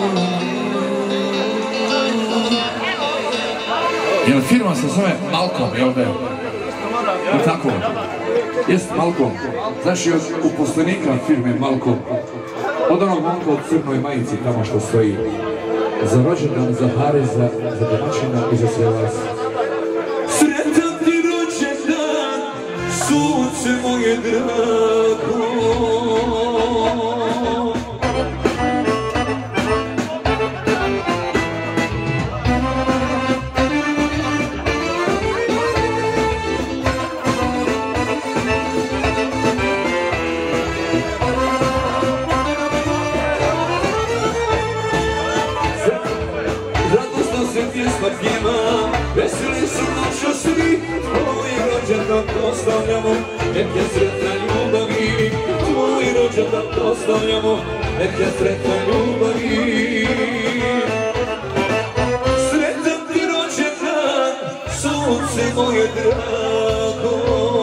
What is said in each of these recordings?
Jel firma se zove Malcolm, jel da? I tako? Jest Malcolm. Znaš, od uposlenika firme Malcolm. Od onog momka u crnoj majici tamo što stoji. Za rođendan, za Hari, za domaćina i za sve vas. Sretan ti rođendan, sunce moje drago. Veseli su noću svi, tvoj rođendan proslavljamo, nek je sretna ljubavi. Tvoj rođendan proslavljamo, nek je sretna ljubavi. Sretan ti rođendan, sunce moje drago.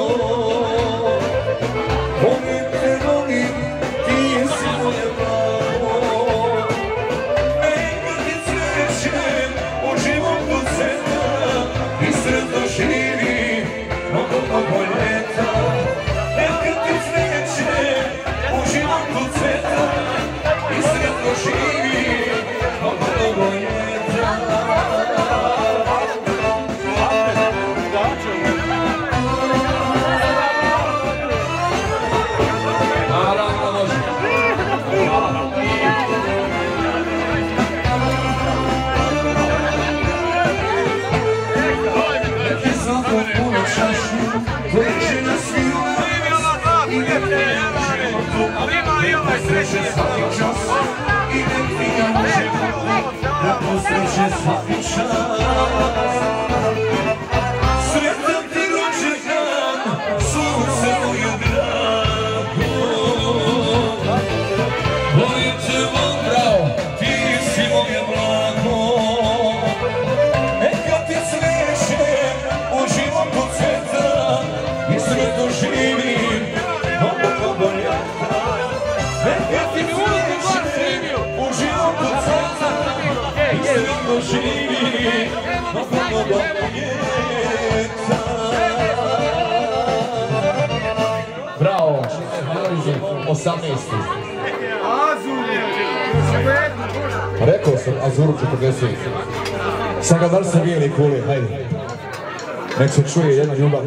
Volim te, volim, ti si moje blago. Neka ti cveće u životu cveta i sretno živi mnogo ljeta. Neka ti cveće u životu cveta i sretno živi mnogo ljeta. Naravno može. Neki zakon puno čašu, leži na svilu i nek ti ja životu, sreće svaki čas i nek ti ja životu, da posreće svaki čas. Sretan ti rođendan, sunce moje drago. Volim te, bravo, ti si moje blago. Neka ti cveće u životu cveta i sretno živim mnogo ljeta. Neka ti cveće u životu cveta i sretno živim mnogo ljeta. Bravo, 18. Rekao sam Azuru 40. Sad ga dar se bijeli kuli, hajde. Nek se čuje jedna ljubav.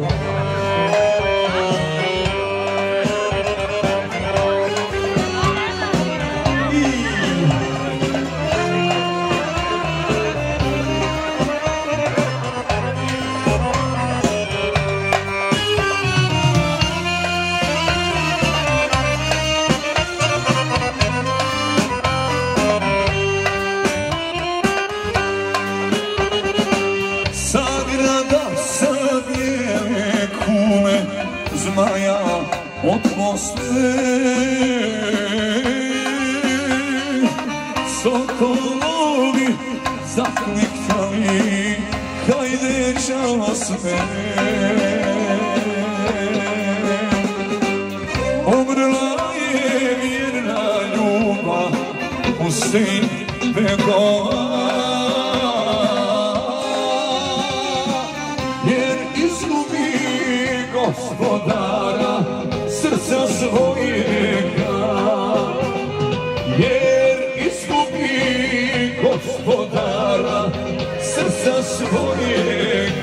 Zmaja od Moskve, sokolovi zakliktali, hajde čalo sve. Umrla je vjerna ljubav Husein Begova, jer izgubi gospodara srca svojega, jer izgubi gospodara srca svojega.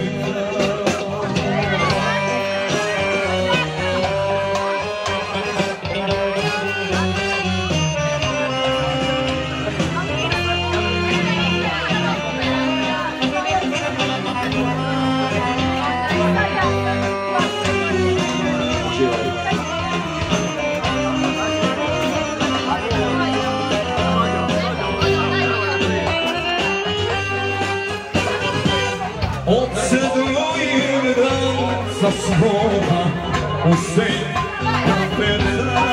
Odsedlojim dan za svoga Husein Kapeta,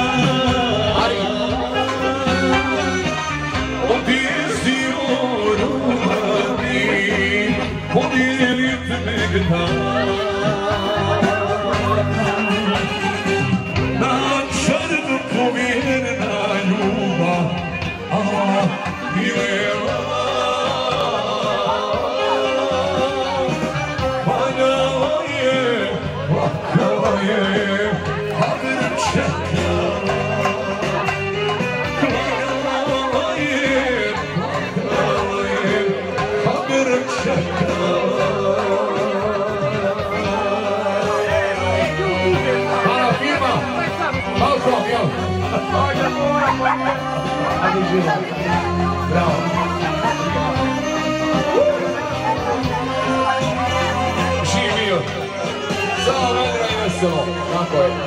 odjezio rumani, podijelit megdan. Na čarnu povjerna ljubav, a bile uživaj. Bravo. Živio. Samo vedro i veselo. Tako je.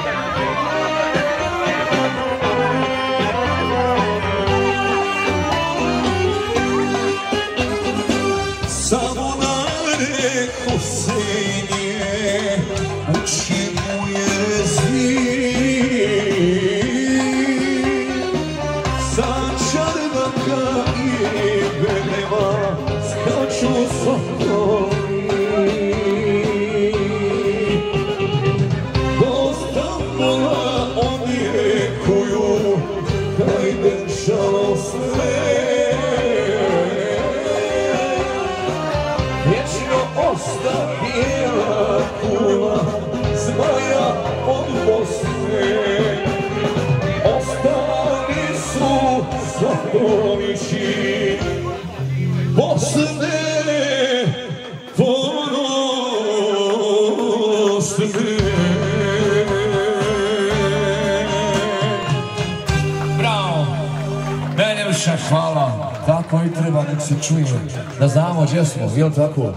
Samo nare Huseynije uči mu jezik, sa čardaka i bedema skaču sokoli. Do Stambola odjekuju hajde žalostne, osta bijela kula zmaja od Bosne. Ostali su Zatonići Bosne ponosne. Bravo! Najljepša hvala. Tako i treba nek se čuje. Da znamo gdje smo, jel tako?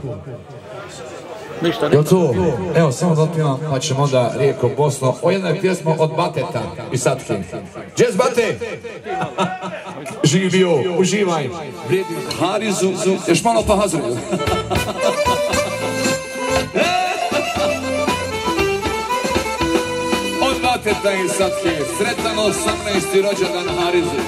Jel to? Evo, samo da otpivam, pa ćemo onda Rijeko Bosno. O jednoj pjesmu od Bateta i Satke. Jazz Bate! Živi bio, uživaj. Harizu, još malo pa Hazreju. Od Bateta i Satke, sretan 18. rođendan Harizu.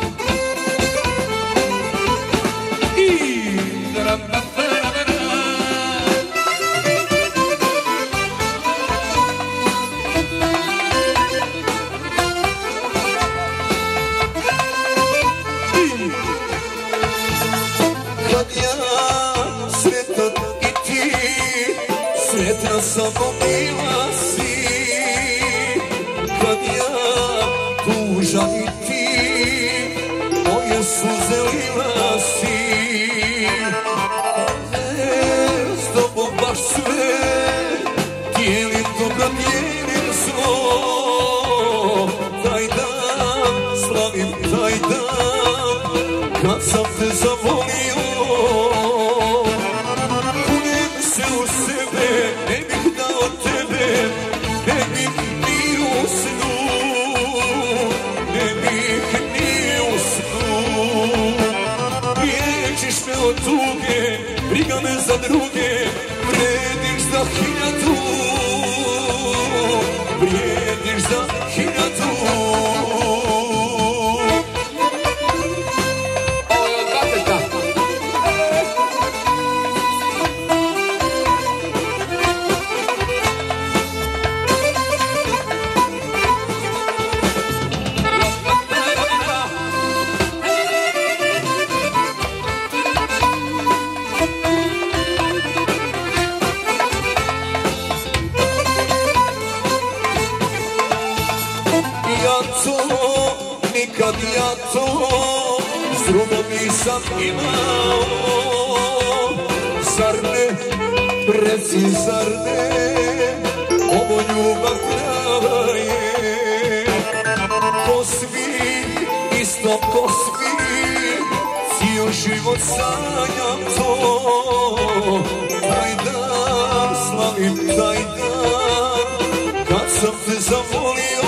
Samo bila si, kad ja tužan i ti, moje suze lila si. S tobom baš sve, dijelim dobro, dijelim zlo. Taj dan, slavim taj dan, kad sam te zavolio. Kunem se u sebe, ne bih dao tebe, ne bih ni u snu, ne bih ni u snu. Liječiš me od tuge, briga me za druge, vrediš za 1000, vrediš za 1000. Nikad ja to s drugom nisam imao. Zar ne, reci zar ne, ovo ljubav prava je. Ko svi, isto ko svi, cijel život sanjam to. Taj dan, slavim taj dan, kad sam te zavolio.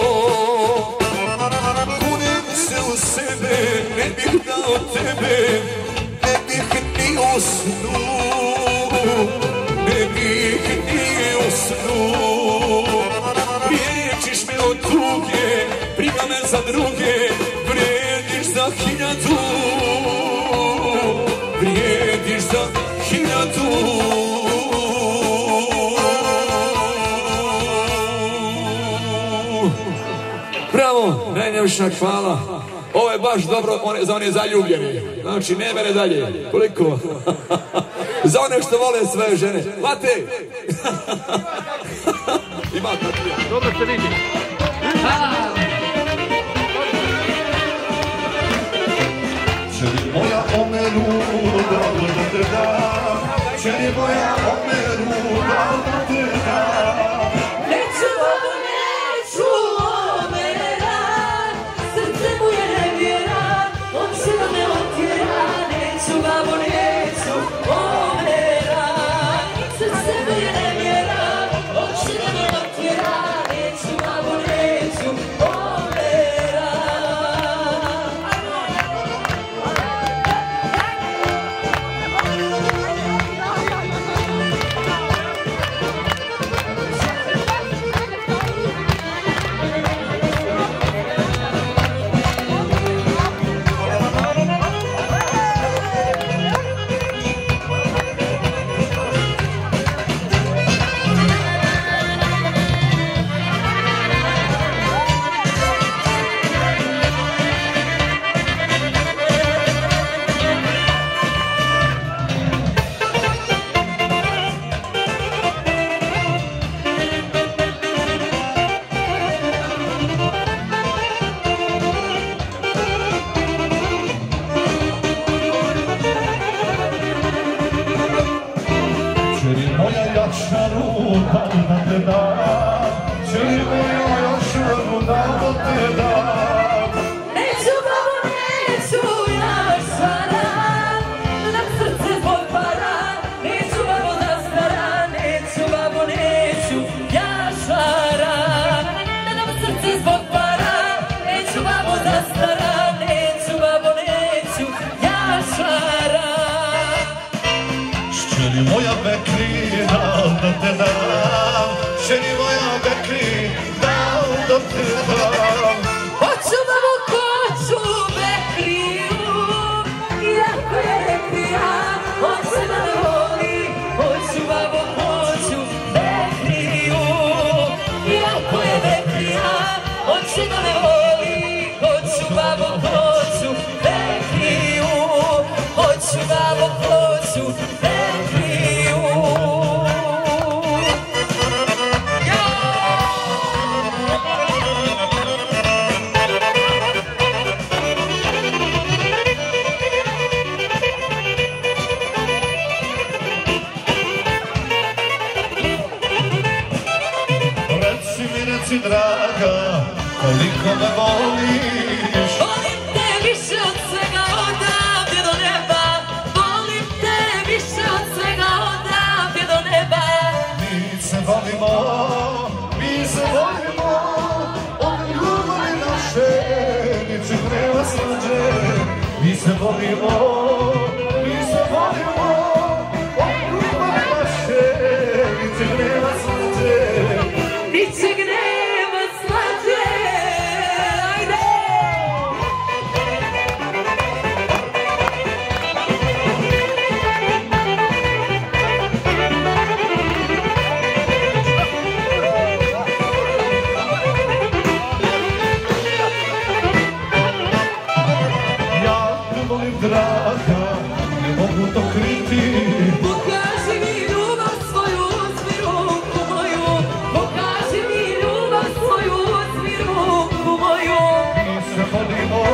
Ne bih dao tebe, ne bih ni u snu, ne bih ni u snu. Priječiš me od tuge, briga me za druge, vrediš za 1000, vrediš za 1000. Bravo, najljepša hvala. Ovo je baš dobro za one zaljubljene. Znači, ne mene dalje. Koliko? Za one što vole svoje žene. Mate! Ima Tatija. Dobro se vidi. Čeri moja omeru, da te dam. Čeri moja omeru, da te dam. Neću vodu, neću omera, srce mu je nevjera. babo neću omera, srce mi ne mjera, oči ne me otjera, neću babo neću omera. Moja Bekri, dam da te dam, ženi moja Bekri, dam da te dam. Hoću babo, hoću Bekriju, iako je Bekrija, hoće da me voli. Hoću babo, hoću Bekriju, iako je Bekrija, hoće da me voli. Hoću babo, hoću Bekriju, hoću babo, hoću Bekriju. Reci draga, koliko me voliš. Volim te više od svega odavde do neba. Volim te više od svega odavde do neba. Mi se volimo, od ljubavi naše ničeg nema slađe. Mi se volimo, od ljubavi naše ničeg nema slađe. Ničeg nema slađe. Ajde! Ja te volim draga, ne mogu to kriti. Pokaži mi ljubav svoju, uzmi ruku moju. Pokaži mi ljubav svoju, uzmi ruku moju. Mi se volimo,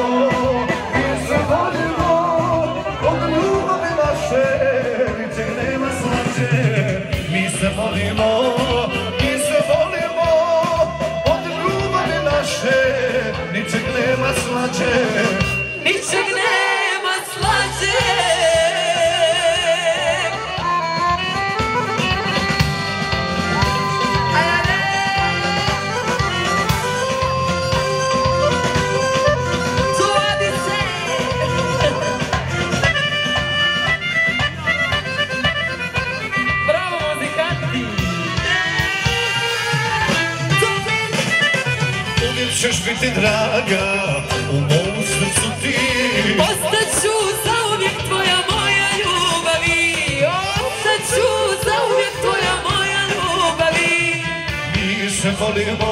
od ljubavi naše ničeg nema slađe. Mi se volimo, od ljubavi naše ničeg nema slađe. Ničeg nema slađe. Bravo muzikanti. Uvijek ćeš biti draga, u mom srcu ti. Ostaću zauvijek tvoja moja ljubavi. Ostaću zauvijek tvoja moja ljubavi. Mi se volimo,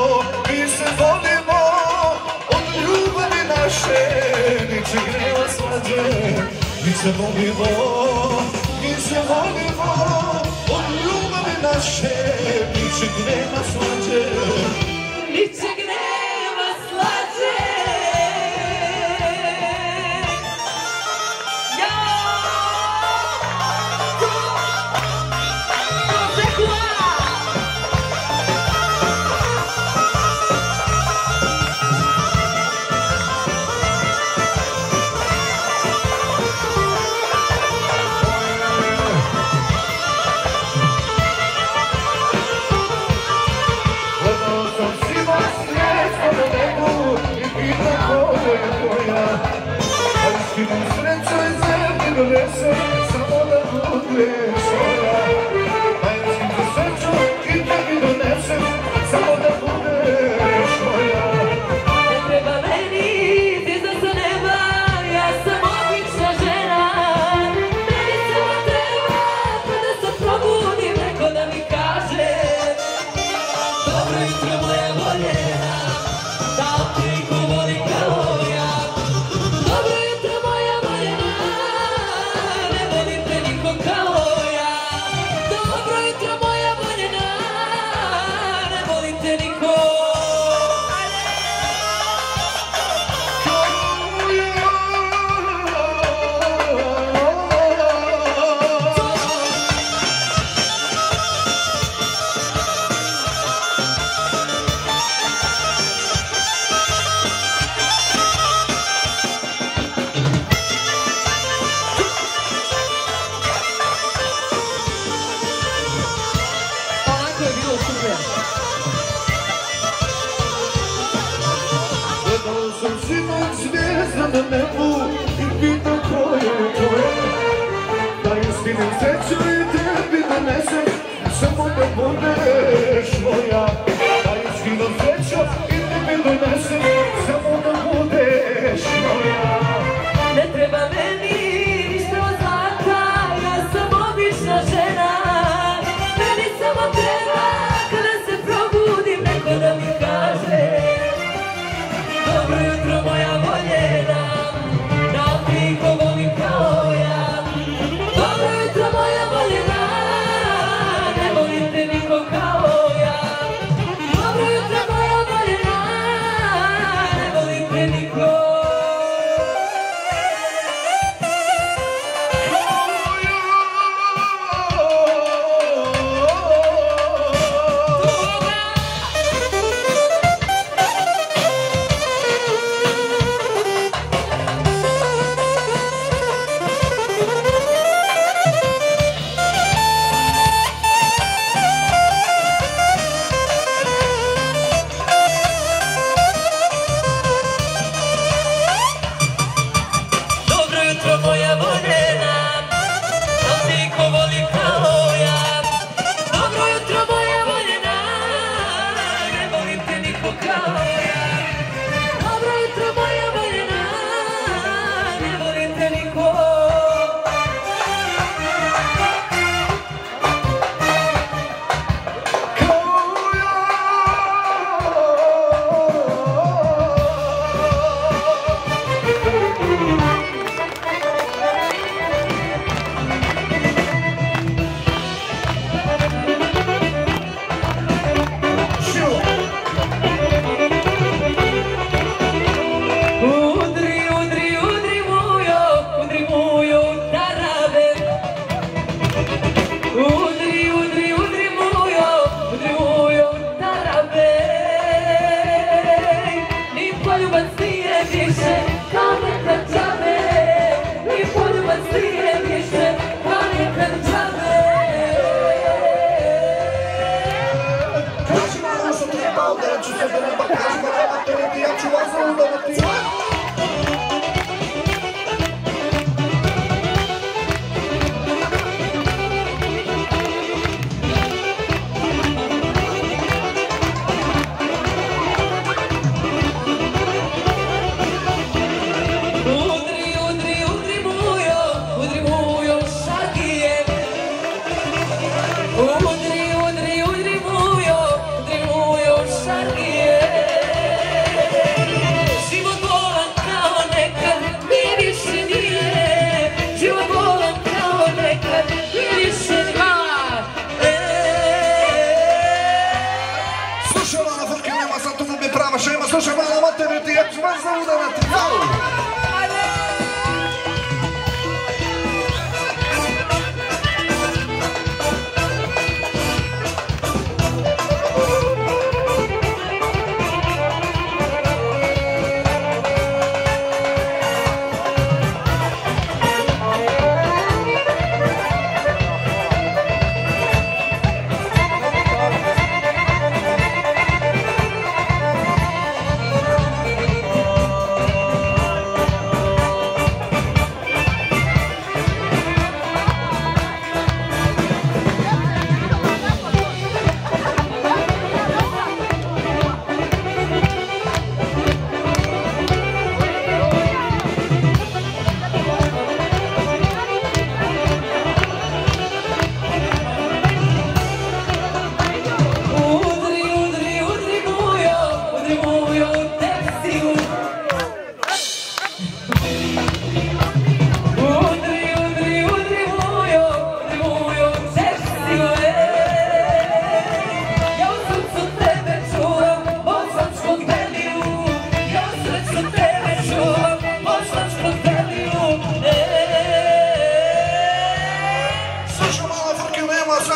od ljubavi naše ničeg nema slađe. Mi se volimo, od ljubavi naše ničeg nema slađe. Ničeg nema slađe. svoj zemlji donese, samo da budeš moja. Dajem ti sreću i tebi donesem, samo da budeš moja. Ne treba meni zvijezda sa neba, ja sam obična žena. Meni samo treba kada se probudim neko da mi kaže dobro jutro moja voljena, da ti ko voli kao ja. Dobro jutro moja voljena, ne volim te niko kao ja. Dobro jutro moja voljena, ne volim te niko. Onako je bilo super. Gledao sam sinoć zvijezda na nebu i pitao ko je tvoje. Da je skinem sreću i tebi donesem, samo da budeš moja. Da je skinem sreću i tebi donesem, samo da budeš moja. Ne treba meni ništa od zlata, ja sam obična žena. Meni samo treba kada se probudim neko da mi kaže dobro jutro moja voljena, da ti ko volim kao ja. Dobro jutro moja voljena,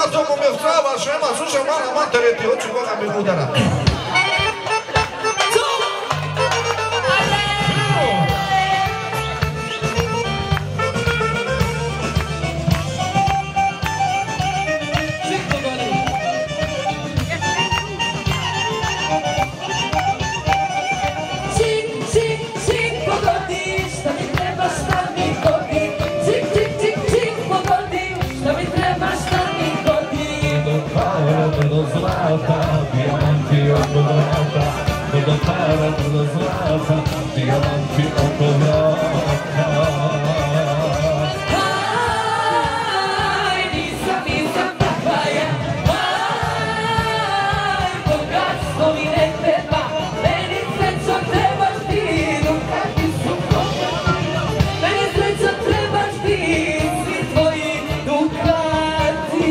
na tomu me strava šema, slušaj mala matere ti, hoću koga mi udara. Do zlata, dijamanti oko vrata, do para, do zlata, dijamanti oko vrata. Aj, nisam takva ja, aj, bogatstvo mi ne treba, meni srećo trebaš ti, Dukati su Dukati, meni srećo trebaš ti, svi tvoji Dukati.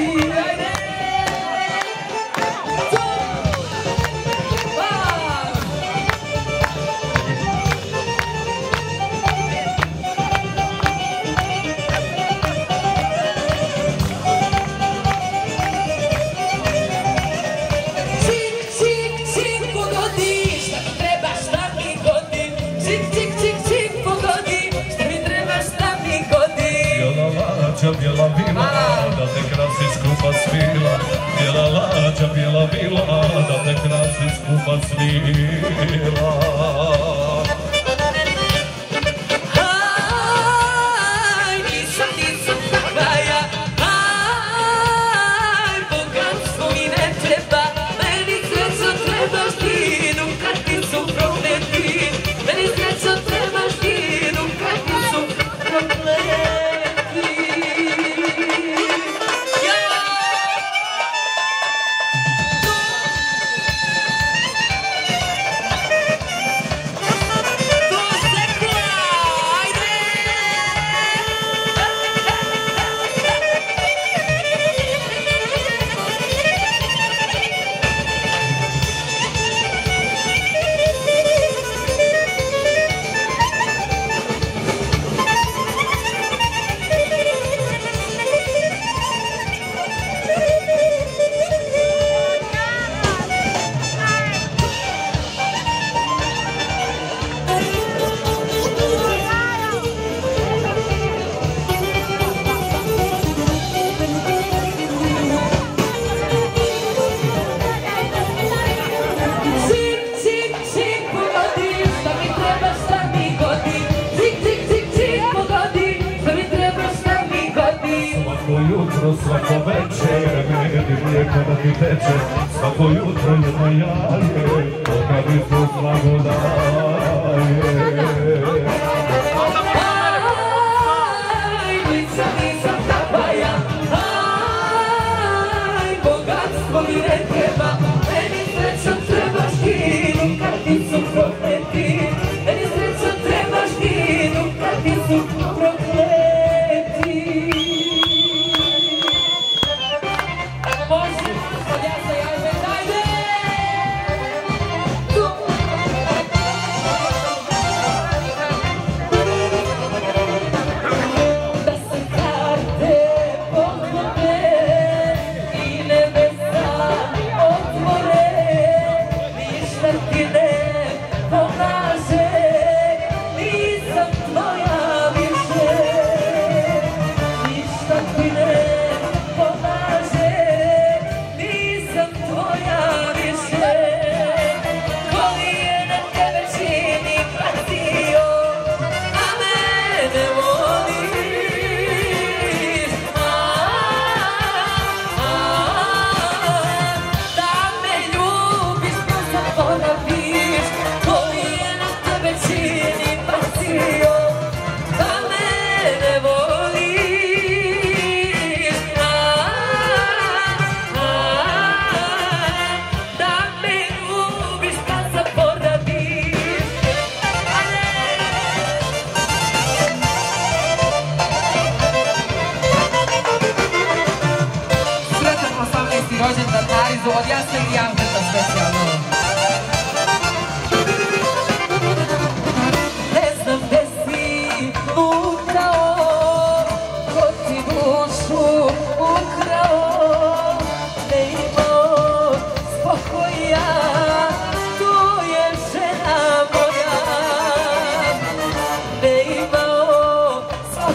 Bijela vila, da te krasi skupa svila. Bijela lađa, bijela vila, da te krasi skupa svila. Aj, nisam takva ja, aj, bogatstvo mi ne treba, meni srećo trebaš ti, Dukati su prokleti, meni srećo trebaš ti, Dukati su prokleti. Svako večer meni mlijeko da ti teče, svako jutro jedno jaje, koga mi tu slago daje. Aj, nisam takva ja, aj, bogatstvo mi ne treba, meni srećo trebaš ti, Dukati su prokleti, meni srećo trebaš ti, Dukati su prokleti.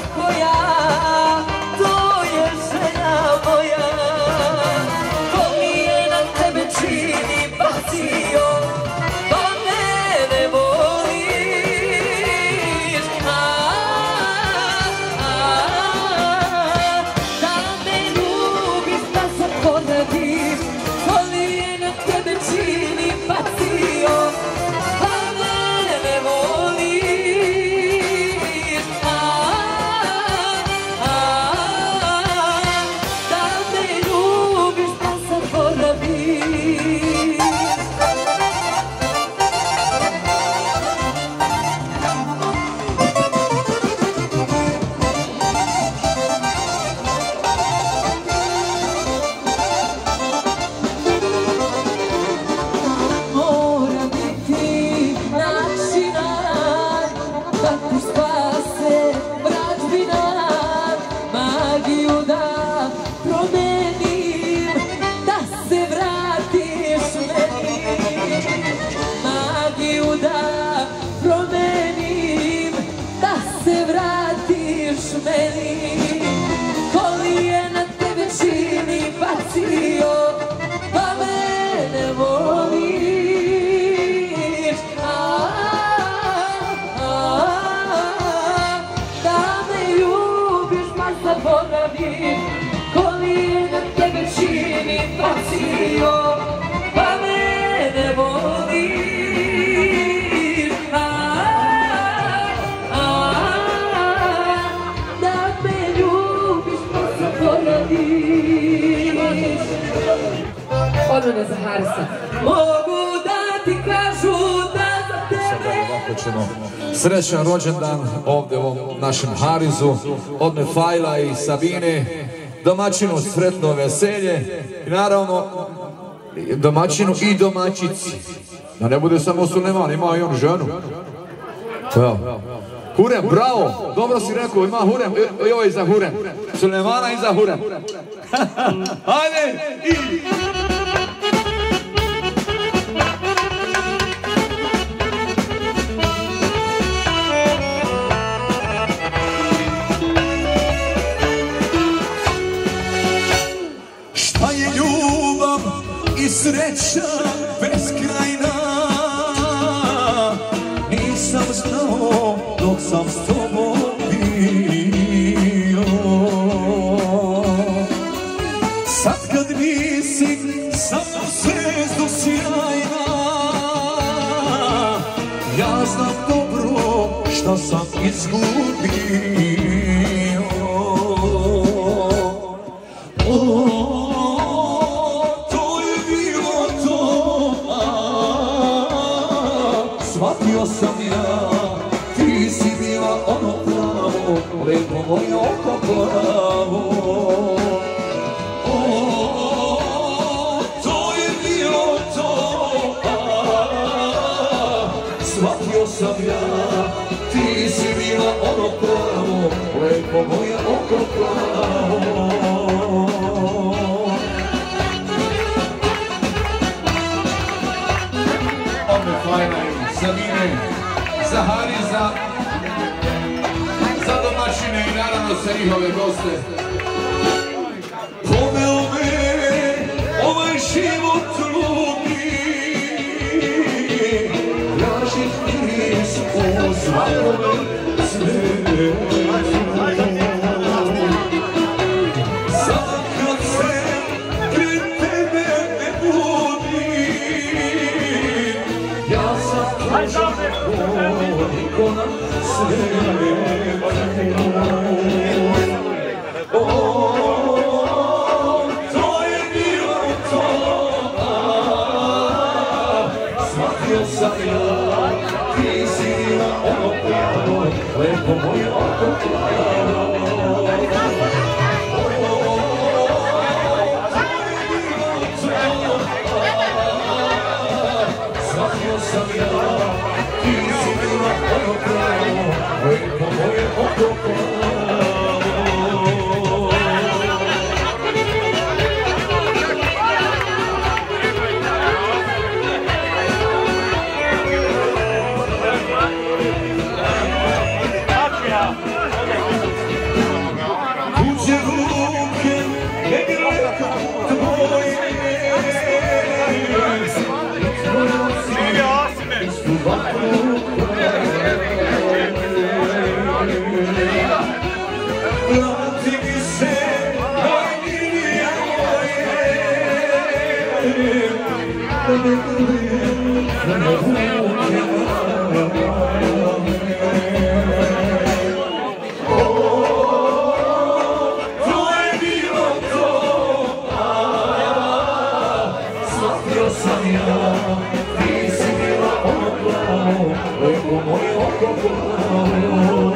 koja, to je želja moja. Ko mi je na tebe čini bacio, pa mene voliš. Da me ljubiš, da zaboraviš, ko mi je na tebe čini bacio, pa mene voliš. Da me ljubiš, da zaboraviš. Mora biti način da ti spase vražbina, magiju da promenim, da se vratiš meni. Magiju da promenim, da se vratiš meni. Ko li je na tebe čini bacio, pa mene voliš. Da me ljubiš, pa zaboraviš, ko li je na tebe čini bacio, pa mene voliš. Da me ljubiš, pa zaboraviš. Od mene za Harisa. Mogu da ti kažu da za tebe. Srećan rođendan ovdje u ovom našem Harizu, od Mefajla i Sabine, domaćinu sretno veselje i naravno domaćinu i domaćici. Da ne bude samo Suleman, ima i on ženu. Hurem, bravo, dobro si rekao, ima Hurem, i ovo je za Hurem. Sulemana i za Hurem. Ajde, i... Šta je ljubav i sreća beskrajna, nisam znao dok sam s tobom bio. Sad kad nisi sa mnom zvezdo sjajna, ja znam dobro šta sam izgubio. Shvatio sam ja, ti si bila ono pravo, lepo moje oko plavo. To je bilo to, shvatio sam ja, ti si bila ono pravo, lepo moje oko plavo. Za Mine, za Hariza, za domaćine i naravno za njihove goste. Poveo me ovaj život lupi, tražih miris u svakome cvetu. Sad kad se pred tebe ne budim, ja sam prošao niko na svetu. To je bilo to, shvatio sam ja, ti si bila ono pravo, lepo moje oko plavo. Shvatio sam ja, ti si bila ono pravo, lepo moje oko plavo. Vrati mi se, moj milije to je bilo to, shvatio sam ja, ti si bila ono plavo, lepo moje oko plavo.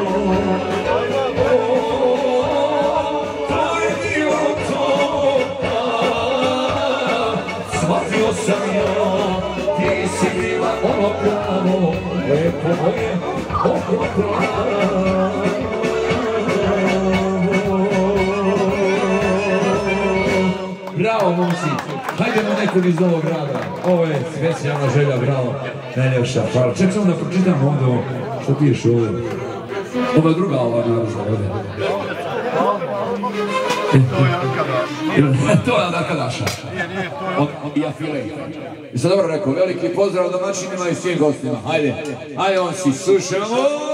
Shvatio sam ja, ti si bila ono pravo, lepo moje oko pravo. Bravo, momci, hajdemo nekog iz ovog grada. Ovo je specijalna želja, bravo, najljepša. Hvala. Ček samo da pročitam onda ovo što piše ovdje. Ovo je druga ova naravno ovdje. To je Arkadaša. I Afilej. I sam dobro rekao, veliki pozdrav domaćinima i svim gostima. Hajde, hajde on si, slušamo.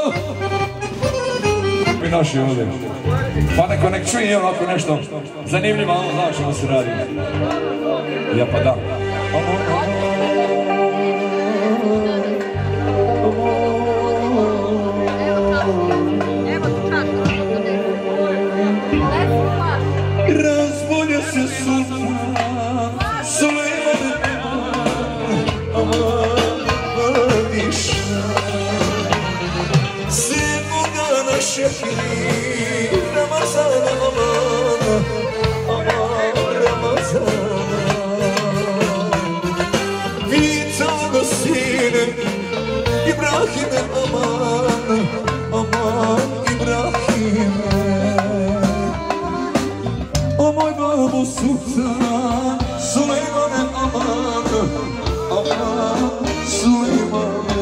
I naši ovdje. Pa neko nek čuje onako nešto zanimljivo, ono znaš što se radi. Ja pa da. Razbolja se sultan, Sulejman, Diša. Sedmoga na šehri, Ramazana, Ramazana. Vitao sine, Ibrahime, aman, Ibrahime. O moj babo sultan, Sulejmane, aman, Sulejmane.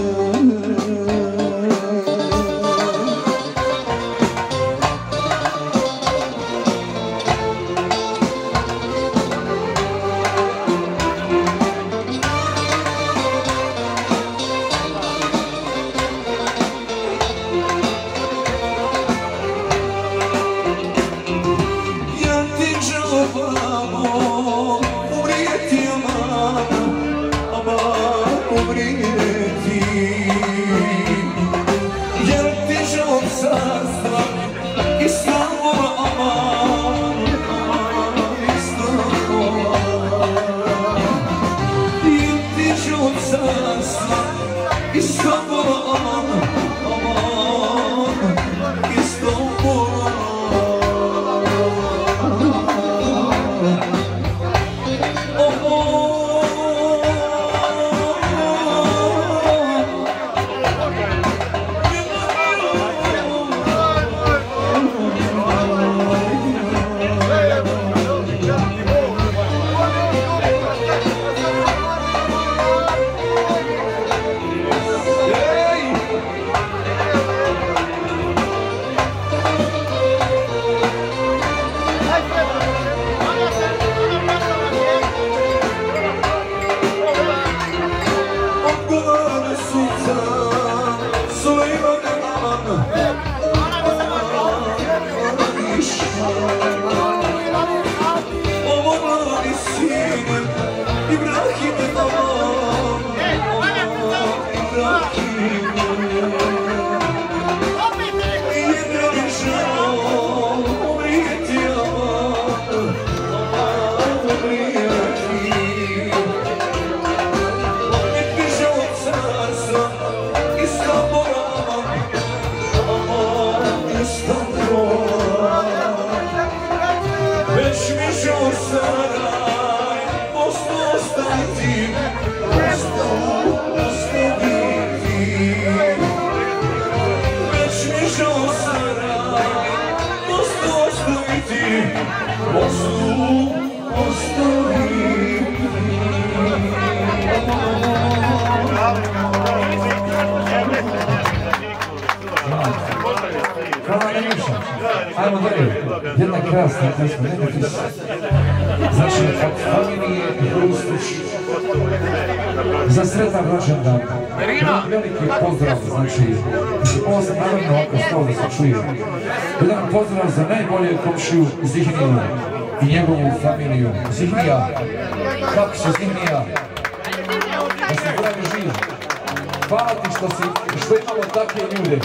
Ajmo dalje. Jedna krasna pesma, nekako znači od familije Hrustić za sretan rođendan. Veliki pozdrav, znači, ovo sam naravno ovako stalo da se čuje. Jedan pozdrav za najbolje komšiju Zihniju i njegovu familiju. Zihnija, kako se Zihnija? Da se pravi živ. Hvala ti što imamo takve ljude.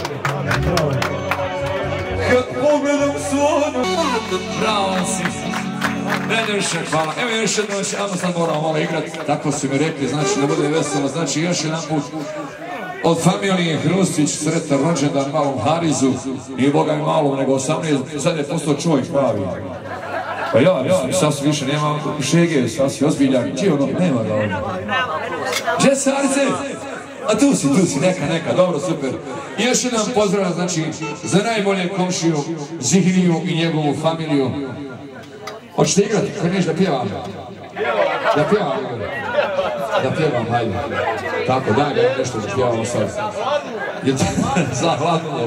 Kad pogledam svoju... Bravo si. Benješak, hvala. Evo još jedno, ajmo sad moramo malo igrati. Tako su mi rekli, znači da bude veselo. Znači još jedan put od familije Hrustić, sretan rođendan malom Harizu. Nije Boga mi malom, nego 18, sad je postao čovjek pravi. Pa ja, sasvim više nema šege, sasvim ozbiljan. Čije ono, nema ga ovdje. Gdje se Harice? A tu si, neka, dobro, super. I još jedan pozdrav, znači, za najbolje komšiju Zihniju i njegovu familiju. Hoćete igrati? Kad neš da pjevam? Da pjevam, hajde. Tako, daj ga nešto da pjevamo sad. Za hladno.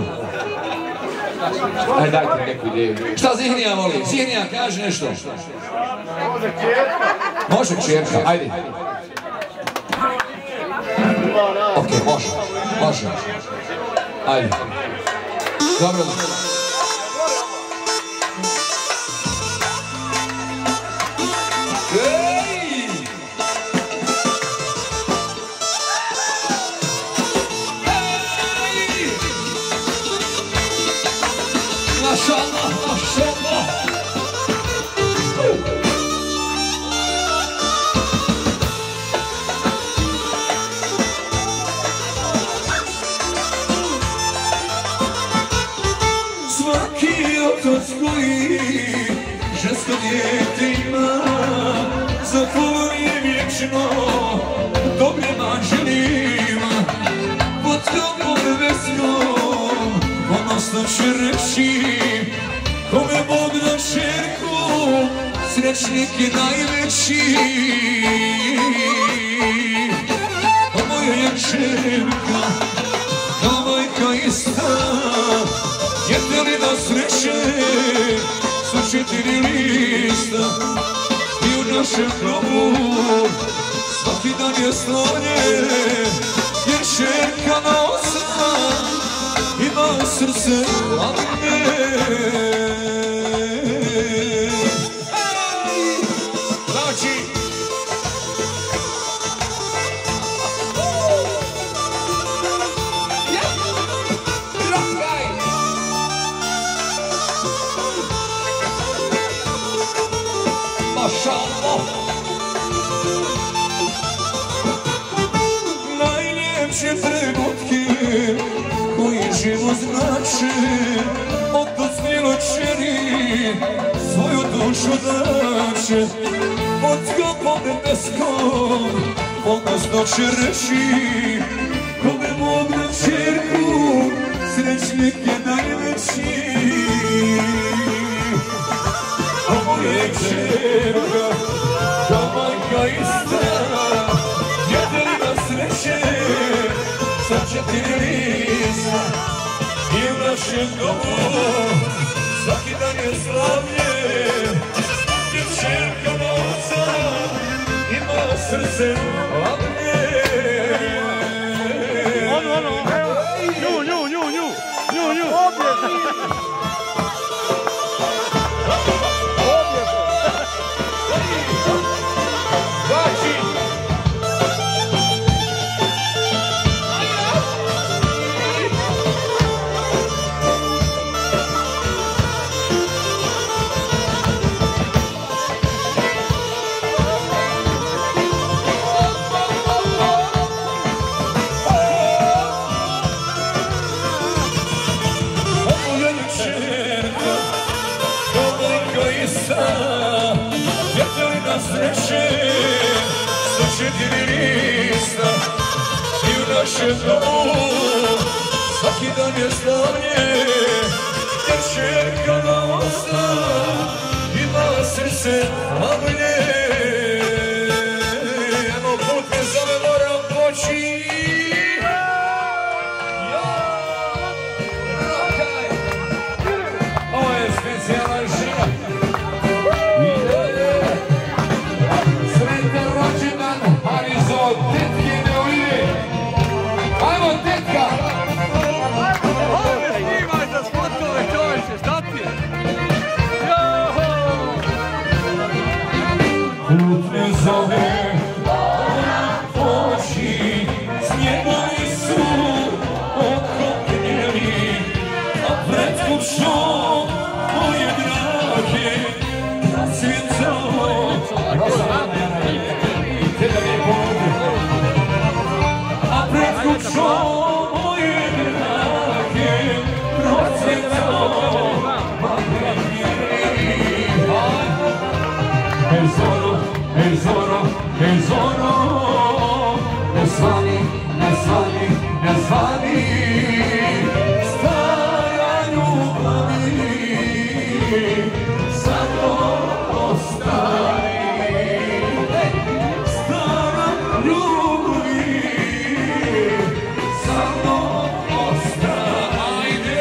Ajde, dajte mi neku ideju. Šta Zihnija voli? Zihnija, kaži nešto. Može čerka, ajde. Ok, može. Ajde. Dobro. Ej! Ej! Mašallah. Otac koji žensko dijete ima, zahvaluje vječno dobrim anđelima. Pod kapom nebeskom ponosno će reći, kome Bog da čerku, srećnik je najveći. A moja je čerka, kao majka ista, jete li da sreće su 4 lista i u našem grobu svaki dan je slanje, jer čerka na osam ima srce hladne. Najljepše trenutke koji život znači, odnosnilo čeri svoju dušu daće. Pod kapom nebeskom ponosno će reći, kome Bog da čerku, srećnik je najveći. A moja je čerka, kao majka ista, jete li da sreće sa 4 lista i u našem domu svaki dan je slavlje, jer čerka na oca ima srce hladne. Nju. Jete li da sreće su 4 lista i u našem domu svaki dan je slavlje, jer čerka na osam ima srce hladne. Evo put me zove, moram poći. Ovo je sve cijela žena. Sretan rođendan, Harizo, tetke ne ujde. Ajmo, tetka! Ovdje snimaj za spotove, čovječe, šta ti je? Put me zove, oči, snjegovi su okopnjeni, a pred kućom moje drage rasvjetalo. A pred kućom moje drage rasvjetalo. Tesoro, tesoro, tesoro, ne svani, ne svani, ne svani, stara ljubavi, samo ostavi, stara ljubavi, samo ostavi.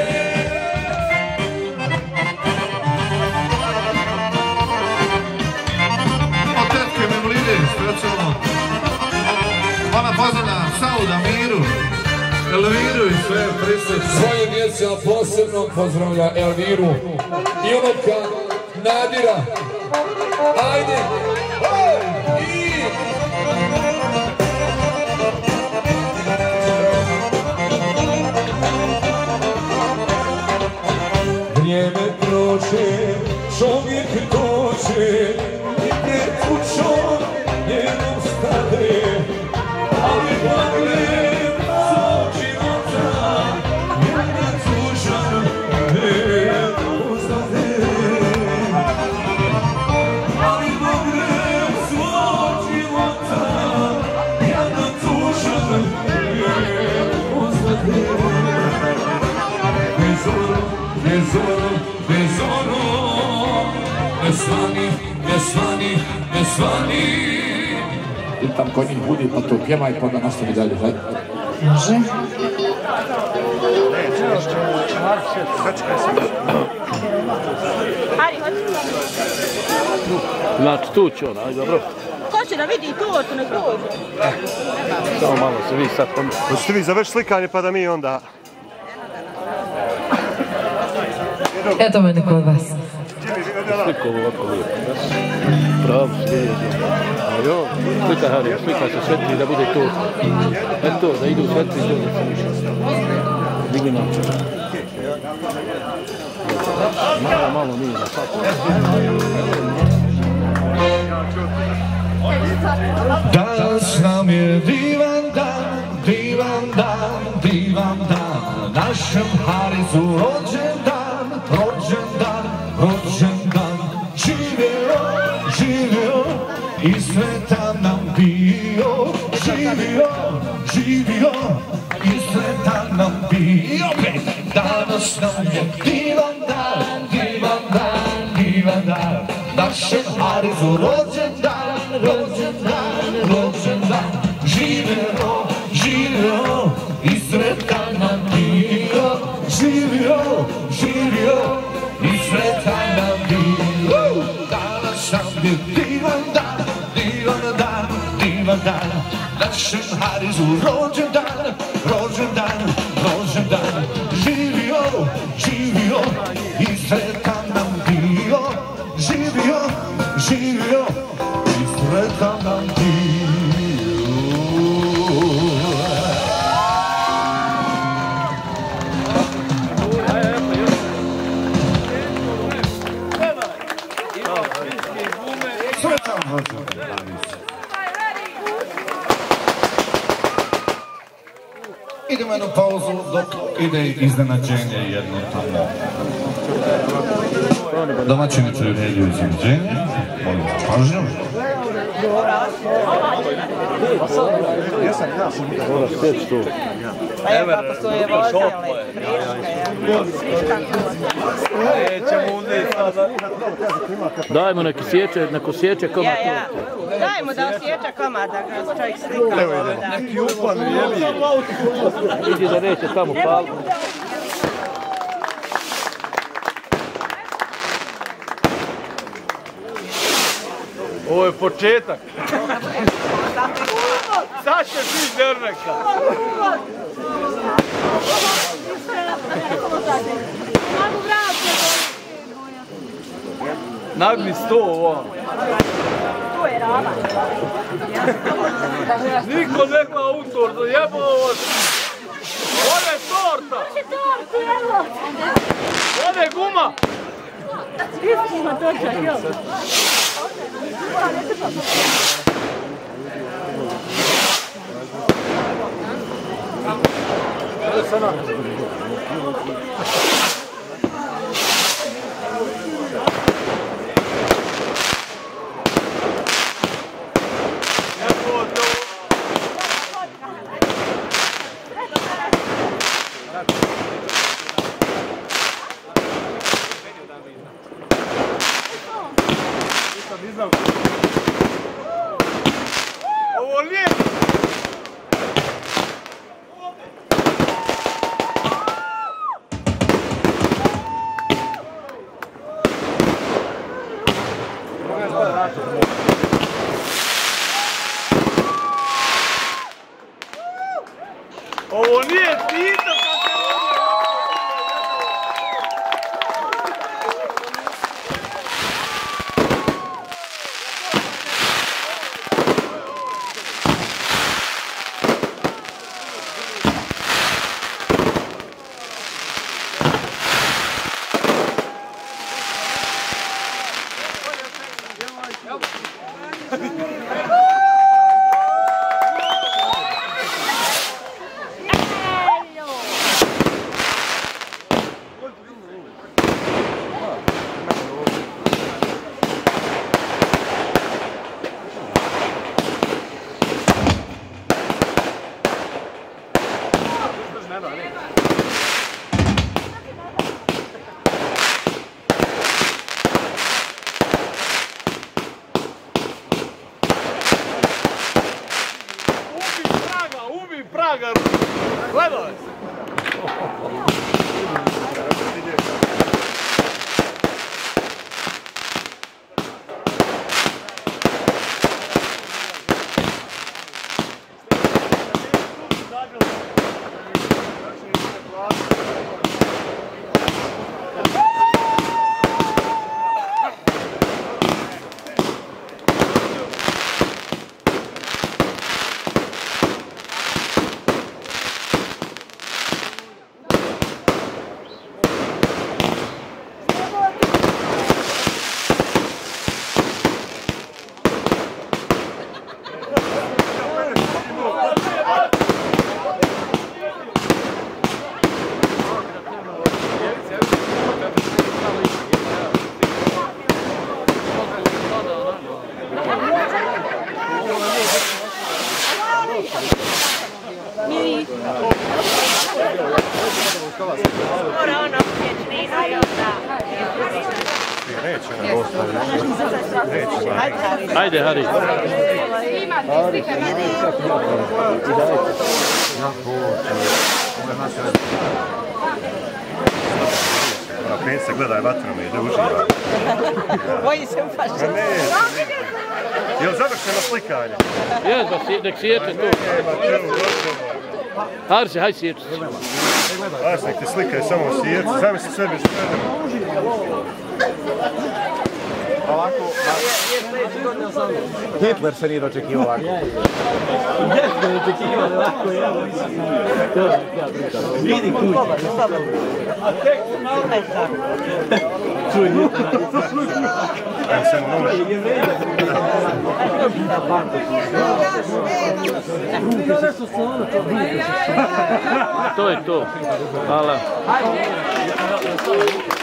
Ona pozdravlja Sauda, Miru, Elviru i sve prisutne. Svoje djece, a posebno pozdravlja Elviru i unuka Nadira. Ajde! Vrijeme prođe, čovjek dođe i pred kućom njenom stade, ali pogledam svog života, jedna tužan ne poznade. Ali pogledam svog života, jedna tužan ne poznade. Tesoro, tesoro, tesoro, ne svani, ne svani, ne svani. I tam kod njih budi, pa to pjevaj, pa da nastavi dalje, hajde. Može. Znači tu će ona, ajde dobro. Ko će da vidi tortu, nek dođe? Samo malo se vi sad pomijete. Hoćete vi završi slikanje pa da mi onda... Eto mene kod vas. Sliku ovako lijepo. Pravo, slijedi. A jo, slika Harija, slika se svetli da bude to. Eto, da idu svetli to da se više. Digli nam. Malo nije za svaku. Danas nam je divan dan, divan dan, divan dan, našem Harizu rođendan, rođendan, rođendan. Živio, živio i sretan nam bio, živio, živio i sretan nam bio. Danas nam je divan dan, divan dan, divan dan, našem Harizu rođendan, rođendan, rođendan. Živio, živio i sretan nam bio, živio, živio i sretan nam bio. Danas nam je divan dan, divan dan, divan dan, našem Harizu rođendan, rođendan, rođendan. Živio, živio i sretan nam bio, živio, živio i sretan nam bio. Idemo jednu pauzu dok ide iznenađenje jedno tamo. Domaćini priredjuju iznenađenje. Molim pažnju. Evo kako su je vozali, Dajmo neki sječe komad. Dajmo da osjeća komad, da ga čovjek slika. Neki upan jeli. Idi da neće tamo palku. Ovo je početak. Sad će ti Derneka. Nagni 100 ovo. Niko nema autor, zajebao vas. Ovo je torta. Ovo je guma. Ovo lijepo! Ovo nije Tito Praga, gledaj! Ajde, Hari. Princ se gledaj vatrama i da uživa. Boji se upašće. Je li završeno slikanje? Jedva, nek sječe to. Arsi, hajde sječe. Arsi, nek te slikaj samo sječe. Zamisli sebe što ovako. Hitler se nije dočekivao ovako. Hitler je dočekivao ovako, evo. Vidi kući. A tek malo ne tako. Čuj Hitler. Evo se mu noći. To je to. Hvala.